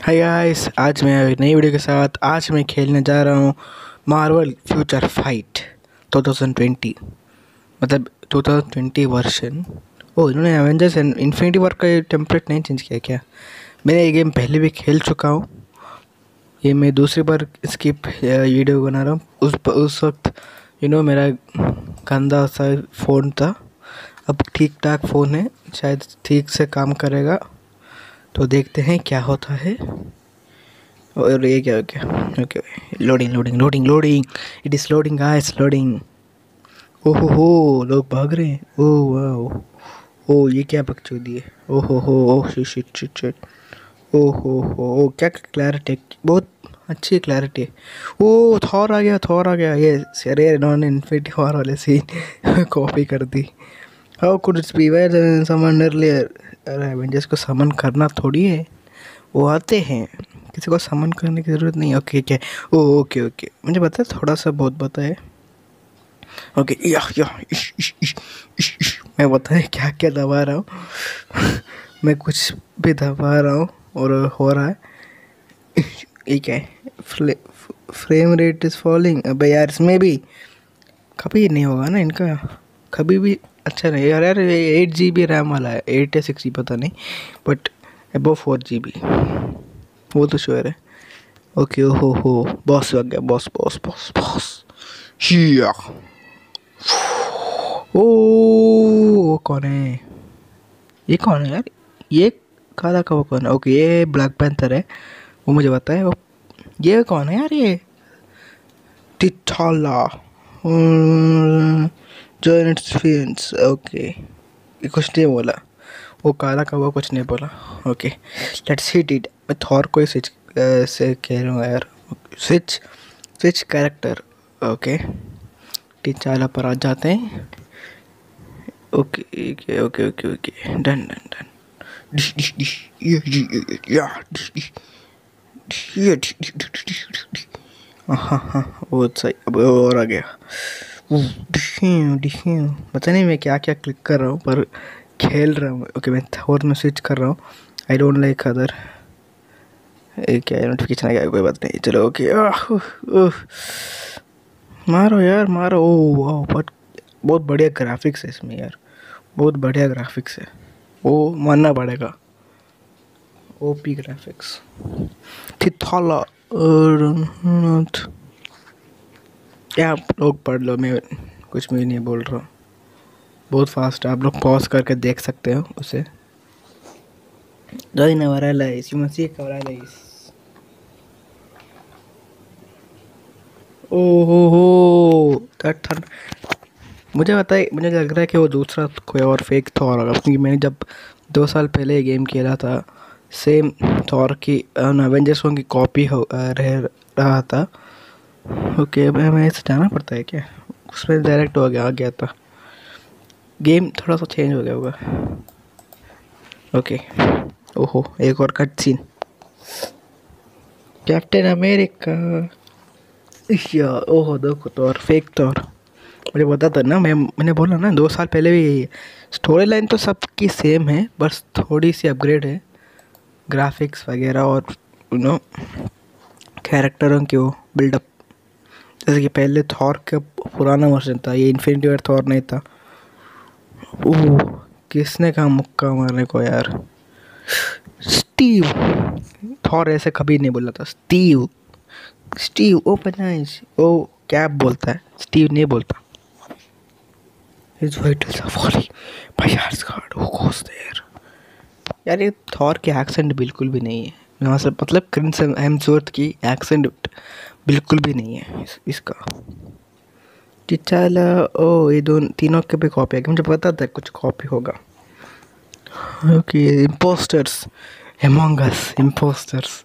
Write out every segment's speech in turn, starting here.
Hi guys, आज मैं एक नई वीडियो के साथ आज मैं खेलने जा रहा हूँ मार्वल फ्यूचर फाइट 2020 मतलब 2020 वर्जन। ओ, इन्होंने एवेंजर्स एंड इन्फिनिटी वॉर का टेम्पलेट नहीं चेंज किया क्या? मैंने ये गेम पहले भी खेल चुका हूँ। ये मैं दूसरी बार इसकी वीडियो बना रहा हूँ। उस वक्त मेरा गंदा सा फ़ोन था। अब ठीक ठाक फ़ोन है, शायद ठीक से काम करेगा। तो देखते हैं क्या होता है। और ये क्या हो गया? Okay, loading loading loading loading, it is loading guys, loading. ओहो हो, लोग भाग रहे हैं। ओह वाह, ओ ये क्या बकचोदी है। ओहो हो, oh shit shit shit shit. ओहो हो, क्या क्लैरिटी, बहुत अच्छी क्लैरिटी है। ओ थॉर आ गया, थॉर आ गया। ये अरे इन्होंने इन्फिनिटी वॉर वाले सीन कॉपी कर दी। How could it's be where someone earlier? अरे एवेंजर्स को समन करना थोड़ी है, वो आते हैं, किसी को समन करने की ज़रूरत नहीं। ओके क्या? ओ ओके ओके, मुझे पता है, थोड़ा सा बहुत पता है। ओके या इश, मैं पता है क्या क्या दबा रहा हूँ मैं कुछ भी दबा रहा हूँ और हो रहा है। ये क्या है? Frame rate is falling. अबे यार, इसमें भी कभी नहीं होगा ना इनका, कभी भी अच्छा नहीं यार। यार 8 GB रैम वाला है, 8 या 6 पता नहीं, बट अबव 4 GB वो तो श्योर है। ओके, ओहो हो, बॉस आ गया, बॉस बॉस बॉस बॉस। हिया, ओ कौन है? ये कौन है यार? ये काला का वो कौन है? ओके, ये ब्लैक पैंथर है, वो मुझे पता है। वो ये कौन है यार? ये टिटाला जॉइंट फिंस। ओके, ये कुछ नहीं बोला, वो काला का वो कुछ नहीं बोला। Okay, let's hit it. मैं थॉर को ही स्विच से खेलूँगा यार। Switch switch character. ओके, टिचाला पर आ जाते हैं। Okay okay okay okay okay, done done done. Dish dish dish, या डिश डिश, ये dish dish dish dish dish. हाँ हाँ, वो सही। अब और आ गया। डिशू डिशू, पता नहीं मैं क्या क्या क्लिक कर रहा हूँ, पर खेल रहा हूँ। ओके, मैं थोर में स्विच कर रहा हूँ। I don't like other. क्या नोटिफिकेशन आ गया? कोई बात नहीं, चलो ओके। मारो यार मारो। ओ वाह, बहुत बढ़िया ग्राफिक्स है इसमें यार, बहुत बढ़िया ग्राफिक्स है, वो मानना पड़ेगा। OP graphics. थिथाला क्या? आप लोग पढ़ लो, मैं कुछ भी नहीं बोल रहा हूँ, बहुत फास्ट है। आप लोग पॉज करके देख सकते हो उसे। Doy Navaralais, you must see Cavaralais. ओहो दैट, मुझे पता है, मुझे लग रहा है कि वो दूसरा कोई और फेक थॉर होगा, क्योंकि मैंने जब 2 साल पहले ये गेम खेला था, सेम थॉर की एवेंजर्स की कॉपी हो रह रहा था। ओके, अब हमें ऐसे जाना पड़ता है क्या? उसमें डायरेक्ट हो गया, आ गया था। गेम थोड़ा सा चेंज हो गया होगा। ओके, ओहो एक और कट सीन। Captain America. या ओहो, देखो थॉर, फेक थॉर। मुझे पता था ना, मैंने बोला ना 2 साल पहले भी। स्टोरी लाइन तो सबकी सेम है, बस थोड़ी सी अपग्रेड है, ग्राफिक्स वगैरह और कैरेक्टरों की वो बिल्डअप। जैसे कि पहले थॉर का पुराना वर्जन था, ये इन्फिनिटी वॉर थॉर नहीं था। ओह, किसने कहा मुक्का मारने को यार? स्टीव। थॉर ऐसे कभी नहीं बोला था। स्टीव स्टीव ओपन आइज, ओ क्या बोलता है? स्टीव नहीं बोलता। His vitals are falling, my heart's hard, who goes there? यार ये थॉर के एक्सेंट बिल्कुल भी नहीं है यहाँ से, मतलब क्रिस हेम्सवर्थ की एक्सेंट बिल्कुल भी नहीं है इसका। टिचाला, ओ ये तीनों के भी कॉपी है, मुझे पता था कुछ कॉपी होगा। Okay, imposters among us, imposters.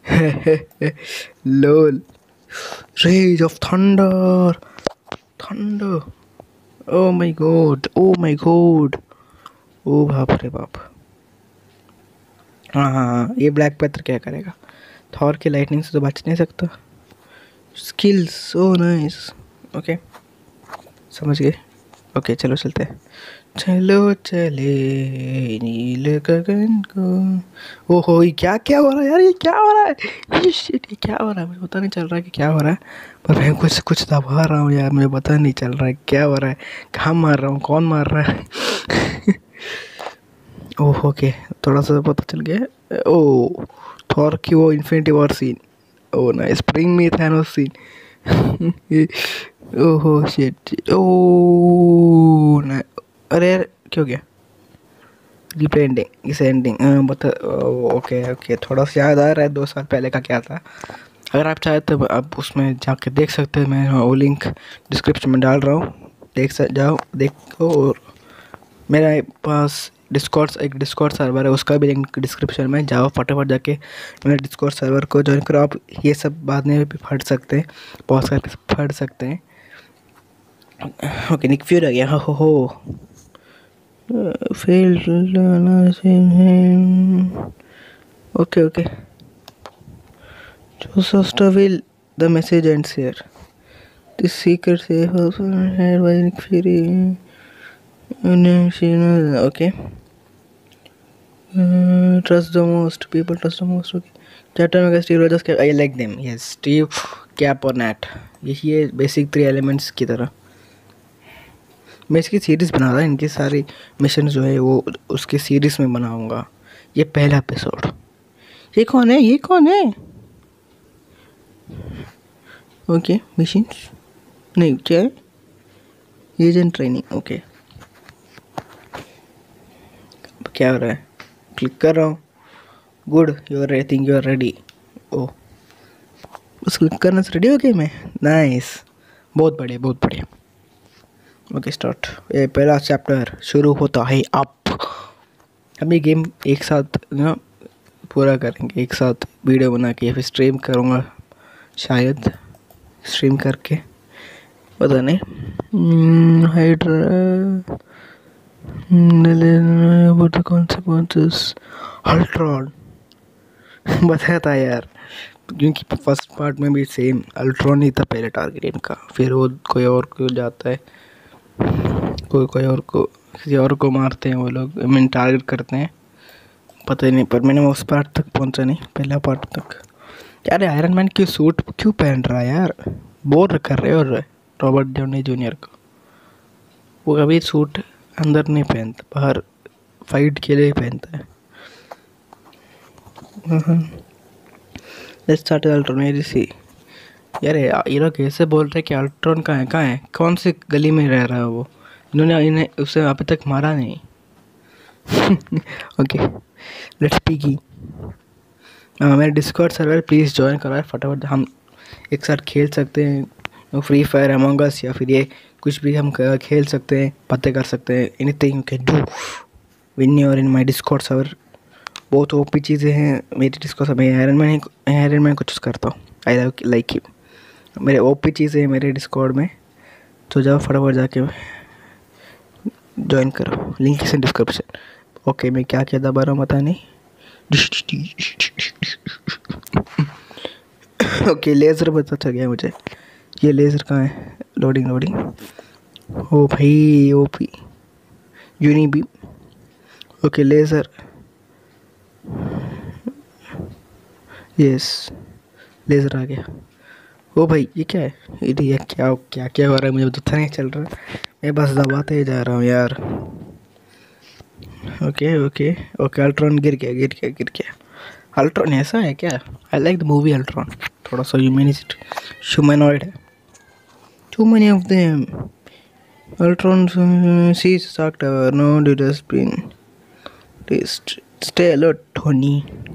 lol, rage of thunder, thunder, oh my god, oh my god, ओ बाप रे बाप। हाँ हाँ हाँ, ये ब्लैक पैंथर क्या करेगा? थॉर की लाइटनिंग से तो बच नहीं सकता। स्किल्स, ओ नाइस। ओके, समझ गए। ओके चलो चलते हैं। चलो चले नील गगन को। ओहो, ये क्या क्या हो रहा है यार, ये क्या हो रहा है, ये शिट, ये क्या हो रहा है, मुझे पता नहीं चल रहा है कि क्या हो रहा है। पर मैं कुछ कुछ दबा रहा हूँ यार, मुझे पता नहीं चल रहा है क्या हो रहा है, कहाँ मार रहा हूँ, कौन मार रहा है। ओह ओके, थोड़ा सा पता चल गया। ओ, थॉर की वो Infinity War scene. Oh nice, bring me Thanos scene. ओहो शिट, ओ ना, अरे यार क्यों गया रिप्ले एंडिंग, इस एंडिंग बता। ओके ओके, थोड़ा सा याद आ रहा है 2 साल पहले का क्या था। अगर आप चाहे तो आप उसमें जाके देख सकते हैं, मैं वो लिंक डिस्क्रिप्शन में डाल रहा हूँ, जाओ देखो। और मेरे पास एक डिस्कॉर्ड सर्वर है, उसका भी लिंक डिस्क्रिप्शन में, जाओ फटाफट जाके मेरे डिस्कॉर्ड सर्वर को ज्वाइन करो। आप ये सब बाद में भी पढ़ सकते हैं, पॉज करके पढ़ सकते हैं। ओके, निक फ्यूरी आ गया, हो failed. Okay okay, Just will the message ends here. This secret safe house had by Nick Fury. Okay. Trust the most. People trust the most. Okay. Chapter में Steve Rogers के I like them. Yes, Steve, Cap और Nat. ये basic 3 elements की तरह। मैं इसकी series बना रहा, इनकी सारी मिशन जो है वो उसकी सीरीज़ में बनाऊंगा। ये पहला एपिसोड। ये कौन है, ये कौन है? ओके, मिशंस नहीं, क्या है? Agent training. ओके, क्या हो रहा है? क्लिक कर रहा हूँ। Good, I think you are ready. ओ, बस क्लिक करने से रेडी हो गई मैं। नाइस, बहुत बढ़िया बहुत बढ़िया। Okay start. ये पहला चैप्टर शुरू होता है अब। हम ये गेम एक साथ ना पूरा करेंगे, एक साथ वीडियो बना के या फिर स्ट्रीम करूँगा, शायद स्ट्रीम करके, पता नहीं। हाइड्रा कॉन्सिक्वेंसेस अल्ट्रॉन बताया था यार, क्योंकि फर्स्ट पार्ट में भी सेम अल्ट्रॉन ही था पहले टारगेट इनका, फिर वो कोई और को जाता है, कोई और को, किसी और को मारते हैं वो लोग, मीन टारगेट करते हैं, पता ही नहीं। पर मैंने उस पार्ट तक पहुंचा नहीं, पहला पार्ट तक। यार आयरन मैन की सूट क्यों पहन रहा है यार, बोर कर रहे हो रॉबर्ट डाउनी जूनियर को। वो कभी सूट अंदर नहीं पहनता, बाहर फाइट के लिए ही पहनता है। Let's start Ultron. सी यार, ये लोग कैसे बोल रहे हैं कि अल्ट्रॉन कहाँ है, कौन सी गली में रह रहा है वो, इन्होंने इन्हें उसे अभी तक मारा नहीं। ओके लेट्स पीकी। मेरे डिस्कॉर्ड सर्वर प्लीज़ ज्वाइन करो यार फटाफट, हम एक साथ खेल सकते हैं फ्री फायर, अमंग अस, या फिर ये कुछ भी हम खेल सकते हैं, पते कर सकते हैं, anything you can do win your in my Discord server. बहुत ओपी चीज़ें हैं मेरी डिस्कॉर्ड सर्वर। आयरन मैन को चूज़ करता हूँ, आई लाइक हिम। मेरे ओपी चीज़ें हैं मेरे डिस्कॉर्ड में, तो जाओ फटाफट जाके ज्वाइन करो, लिंक इस डिस्क्रिप्शन। ओके, मैं क्या क्या दबा रहा हूँ पता नहीं। ओके, लेज़र पता चल गया मुझे, ये लेज़र कहाँ है? लोडिंग। ओ भाई OP unibeam. Okay laser, yes laser आ गया। ओ भाई ये क्या है? ये क्या क्या क्या हो रहा है, मुझे पता नहीं चल रहा, मैं बस दबाते ही जा रहा हूँ यार। ओके अल्ट्रॉन गिर गया। अल्ट्रॉन ऐसा है क्या? I like the movie Ultron, थोड़ा सा ह्यूमनॉइड है। Too many of them. Ultron sees shark tower, no dustbin, stay alert Tony,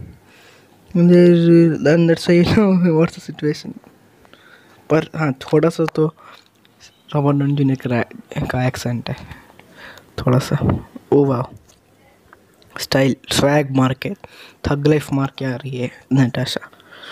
then that's why you know what's the situation। पर हाँ, थोड़ा सा तो रॉबर्ट डाउनी जूनियर का एक्सेंट है थोड़ा सा। ओ वाह, स्टाइल स्वैग मार के, थग लाइफ मार के आ रही है नटाशा।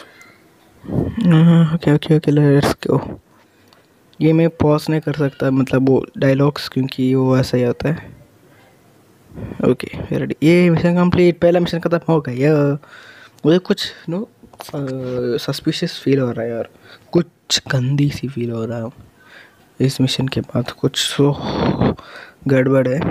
Okay let's go. ये मैं पॉज नहीं कर सकता, मतलब वो डायलॉग्स, क्योंकि वो ऐसा ही होता है। ओके रेडी, ये मिशन कंप्लीट, पहला मिशन खत्म हो गया। मुझे कुछ सस्पिशियस फील हो रहा है यार, कुछ गंदी सी फील हो रहा है। इस मिशन के बाद कुछ तो गड़बड़ है,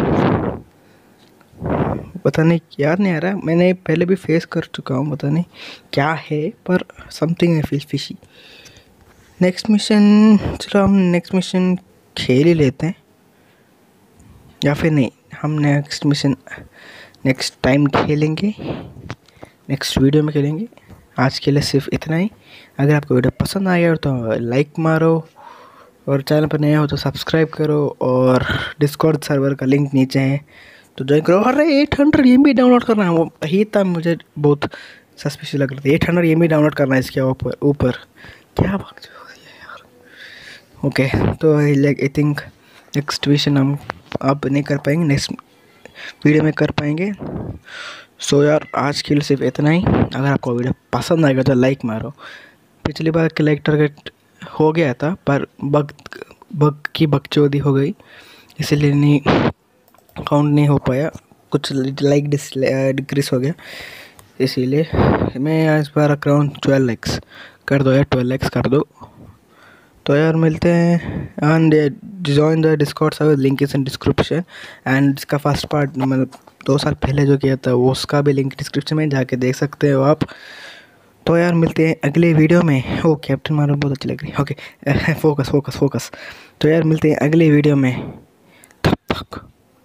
पता नहीं, याद नहीं आ रहा। मैंने पहले भी फेस कर चुका हूँ, पता नहीं क्या है, पर something I feel fishy. Next mission, चलो हम नेक्स्ट मिशन खेल ही लेते हैं, या फिर नहीं, हम नेक्स्ट मिशन नेक्स्ट टाइम खेलेंगे, नेक्स्ट वीडियो में खेलेंगे। आज के लिए सिर्फ इतना ही। अगर आपको वीडियो पसंद आया हो तो लाइक मारो, और चैनल पर नया हो तो सब्सक्राइब करो, और डिस्कॉर्ड सर्वर का लिंक नीचे है तो ज्वाइन करो। अरे 800 MB डाउनलोड करना है, वो ही था, मुझे बहुत सस्पिशियस लग रहा था। 800 MB डाउनलोड करना है इसके ऊपर क्या बात है यार। ओके, तो आई थिंक नेक्स्ट मिशन हम अब नहीं कर पाएंगे, नेक्स्ट वीडियो में कर पाएंगे। सो यार, आज के लिए सिर्फ इतना ही। अगर आपको वीडियो पसंद आएगा तो लाइक मारो। पिछली बार कलेक्टर का हो गया था, पर बग की बकचोदी हो गई, इसीलिए नहीं काउंट नहीं हो पाया, कुछ लाइक डिक्रीज हो गया, इसीलिए मैं इस बार रख रहा हूँ 12 लाइक्स कर दो यार, 12 लाइक्स कर दो। तो यार मिलते हैं, and join the Discord server, link is in description. And इसका फर्स्ट पार्ट मतलब 2 साल पहले जो किया था वो उसका भी लिंक डिस्क्रिप्शन में जाके देख सकते हो आप। तो यार मिलते हैं अगले वीडियो में। ओ कैप्टन मार्वल बहुत अच्छी लग रही है। Okay focus focus focus. तो यार मिलते हैं अगले वीडियो में, तब तक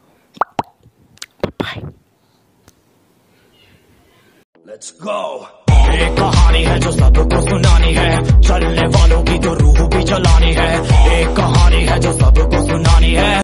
बाय। Let's go. एक कहानी है जो सबको सुनानी है, चलने वालों की तो रूह भी जलानी है। एक कहानी है जो सबको सुनानी है।